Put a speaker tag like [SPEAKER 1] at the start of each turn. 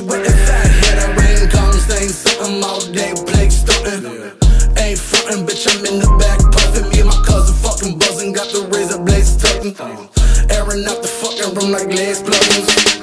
[SPEAKER 1] with the fat head, I rain comes, ain't something all day, play stuntin'. Ain't frontin', bitch, I'm in the back puffin'. Me and my cousin fucking buzzin', got the razor blades tuckin'. Airing out the fucking room like glass plugins.